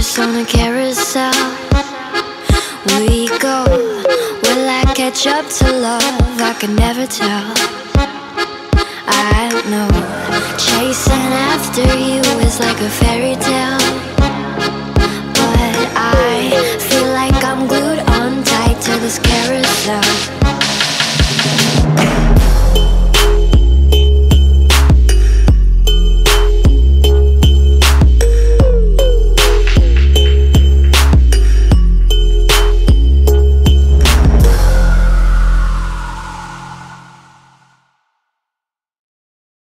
horse on a carousel. We go, will I catch up to love? I can never tell. I know, chasing after you is like a fairy tale.